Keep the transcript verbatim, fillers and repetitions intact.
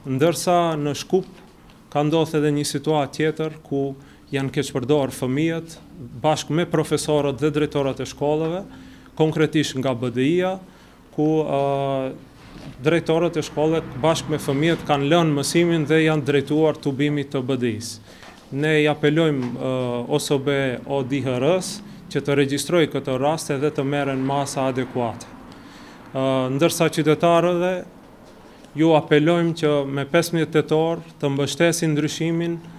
ndërsa në Shkup ka ndodhur edhe një situatë tjetër ku janë keqpërdorur fëmijët bashkë me profesorët dhe drejtorat e shkollave, konkretisht nga B D I-a, ku uh, drejtorët e shkollave bashkë me fëmijët kanë lënë mësimin dhe janë drejtuar tubimit të B D I-s. Ne i apelojmë uh, O S B O D H R-s që të regjistrojë këtë raste dhe të merren masa adekuate. Uh, ndërsa qytetarëve ju apelojmë që me pesëmbëdhjetë tetor të mbështesin ndryshimin